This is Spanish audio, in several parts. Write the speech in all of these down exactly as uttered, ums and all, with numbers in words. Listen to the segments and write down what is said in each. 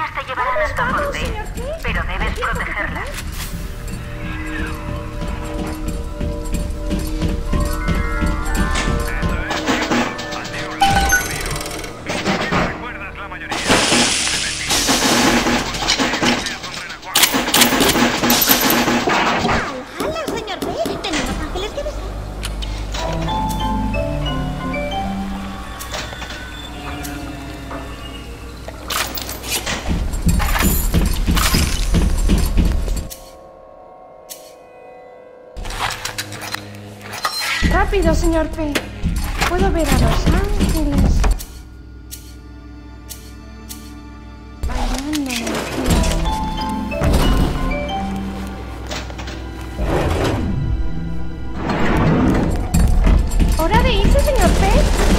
máquinas te llevarán hasta Forte, pero debes protegerlas. Rápido, señor P. Puedo ver a los ángeles bailando en el cielo. ¿Hora de irse, señor P?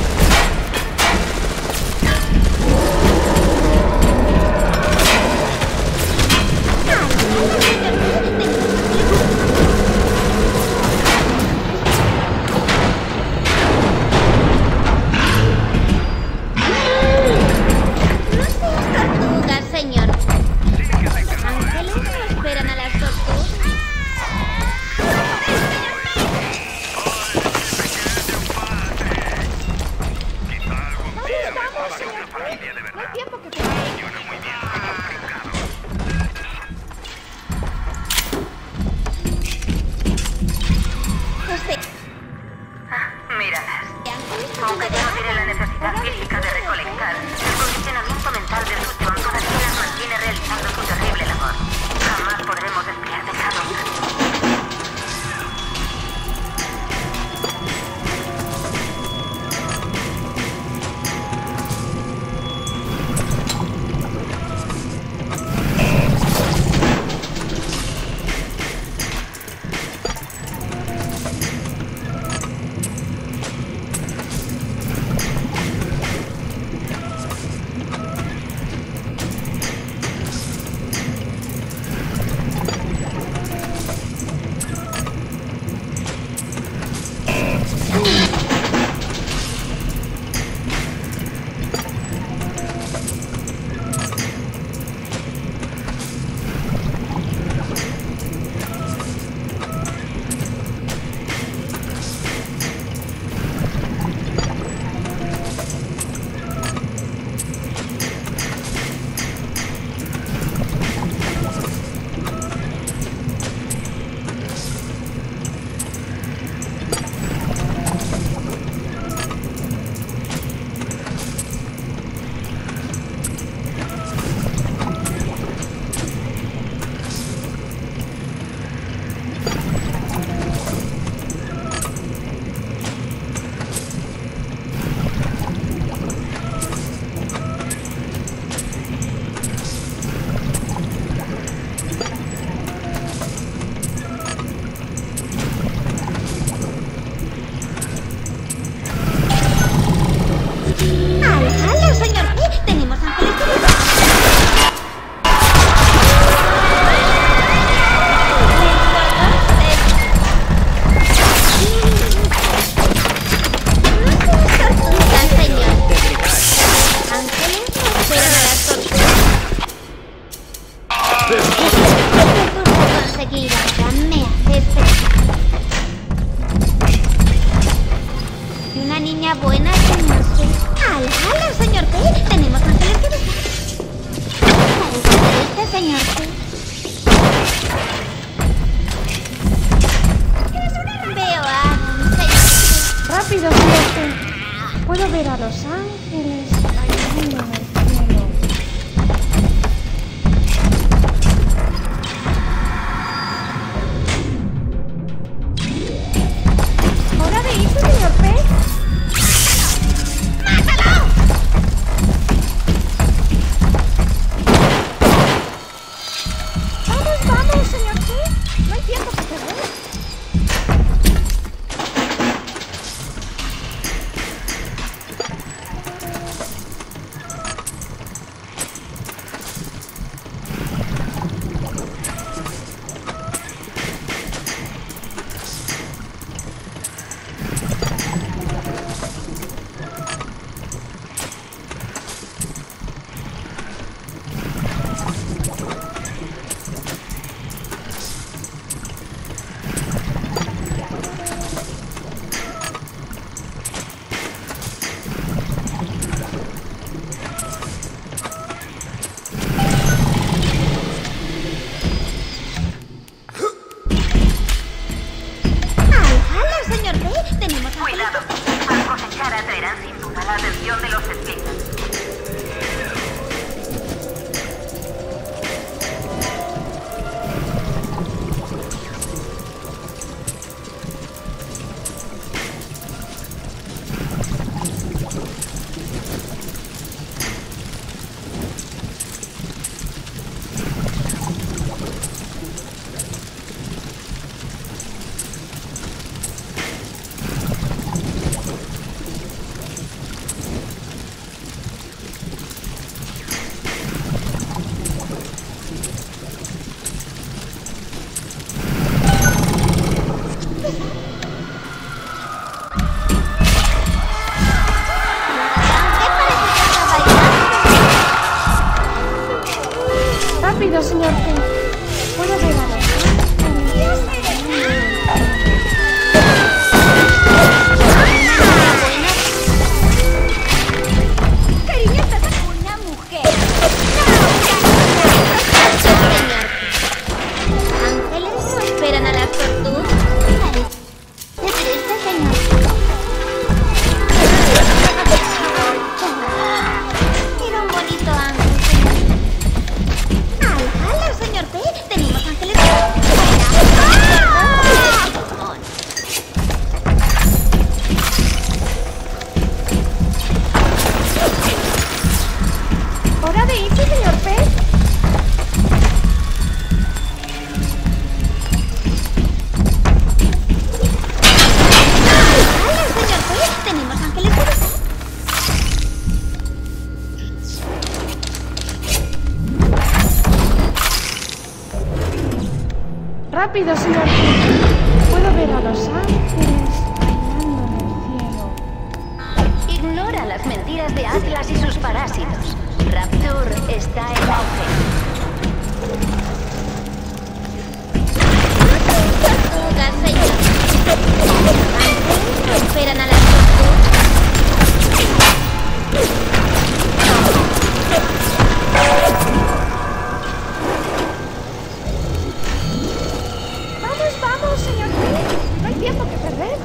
Puedo ver a los ángeles bailando en el cielo. ¿Hora de irse, señor P? ¡Mátalo! Vamos, vamos, señor P. No hay tiempo que perder. atención de los espías. Rápido, señor T. Puedo ver a los Cariño, estás una mujer. Ángeles no esperan a las tortugas. ¿Qué triste, señor? Era un bonito ángel, señor. ¡Hola, señor T! Tenemos ángeles. ¿Hora de irse, señor P? ¡Hola, señor T! Tenemos ángeles. Rápido, señor T. Puedo ver a los ángeles bailando en el cielo. Ignora las mentiras de Atlas y sus parásitos. Rapture está en auge. Tortugas, señor. Ángeles no esperan a las tortugas. Vamos, vamos, señor T. No hay tiempo que perder.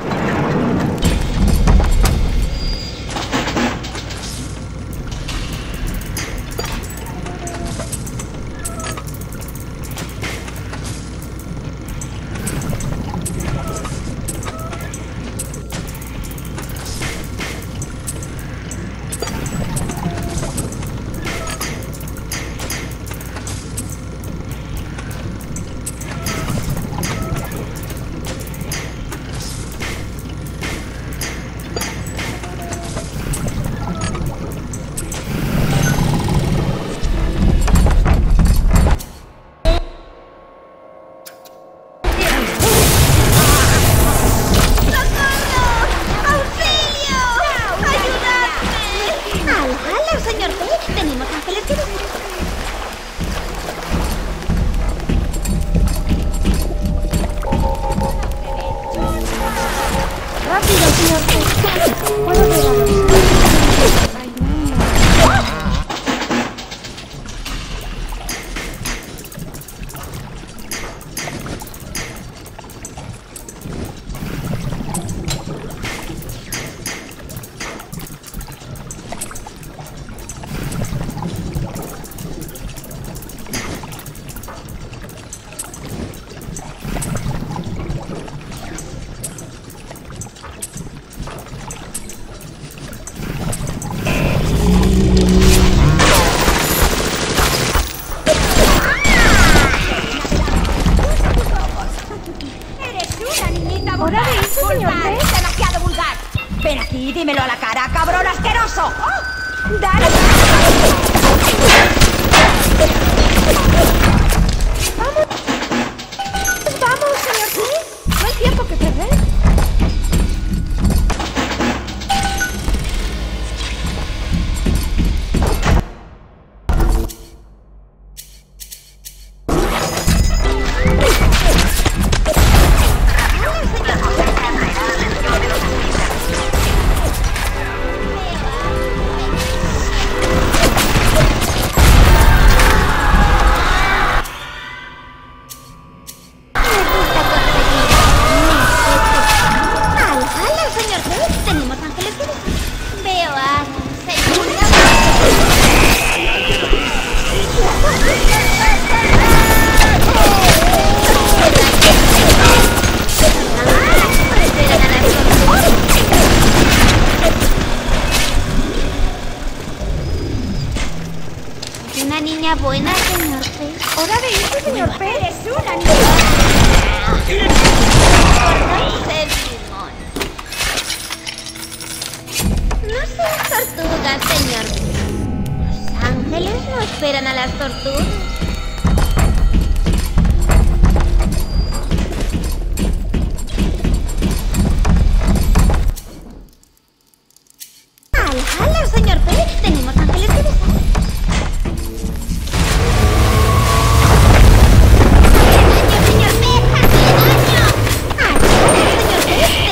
Ven aquí, dímelo a la cara, cabrón asqueroso. ¡Oh! ¡Dale! ¡Vamos! ¡Vamos, señor T! No hay tiempo que perder. niña buena, señor P. ¿Hora de irse, señor P? ¡Eres una niña! Cortarse limón. No seas tortuga, señor P. Los ángeles no esperan a las tortugas. ¡Hala, señor P! Tenemos ángeles que besar. ¡Señor P! ¡Hazle daño! ¡Hala, señor P!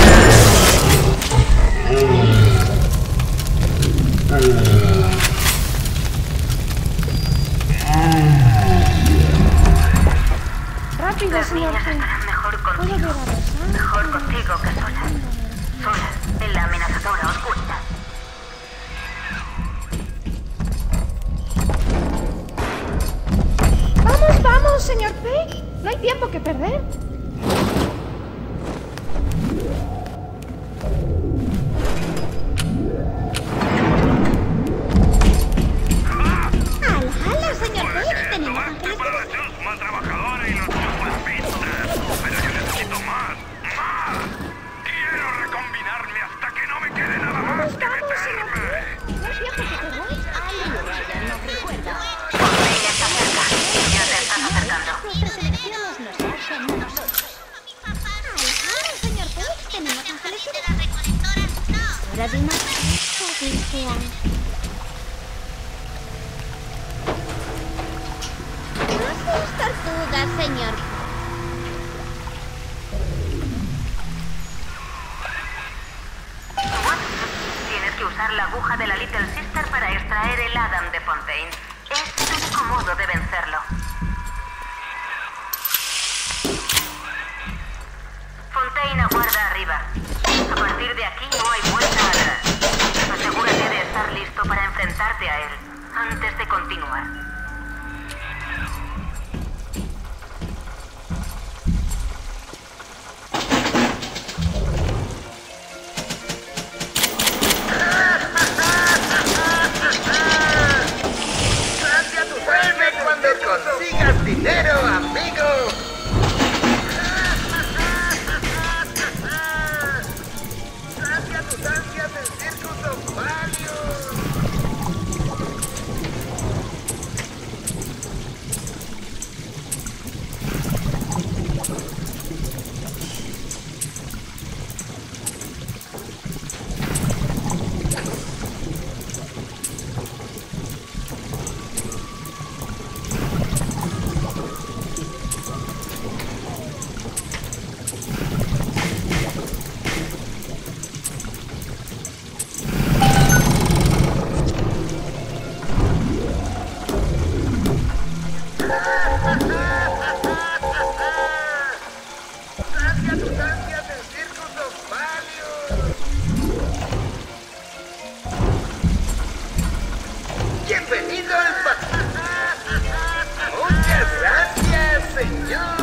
Rápido, Las señor niñas P. estarán mejor ¿Puedo ver contigo. a los ángeles? Mejor contigo que solas. Solas en la amenazadora oscuridad. ¡Vamos, vamos, señor P! No hay tiempo que perder. ¡Hala, hala, señor P! Tenemos ángeles que besar. Chusma trabajadora y los chusmas pistas. Pero yo necesito más, más. Quiero recombinarme hasta que no me quede nada más que meterme. No hay tiempo que perder. Ella está cerca. Ya te estás acercando. Nuestras elecciones nos hacen a nosotros. ¡Hala, señor P! Tenemos ángeles que besar. Hora de una fiesta, dice Ángel. No seas tortuga, señor P. Tienes que usar la aguja de la Little Sister para extraer el Adam de Fontaine. Es el único modo de vencerlo. Fontaine aguarda arriba. A partir de aquí no hay vuelta atrás. Asegúrate de estar listo para enfrentarte a él antes de continuar. Vuelve cuando consigas dinero, amigo. Sacia tus ansias en Circus of Value. Sacia tus ansias en Circus of Value. Bienvenido al pa- Muchas gracias, señor.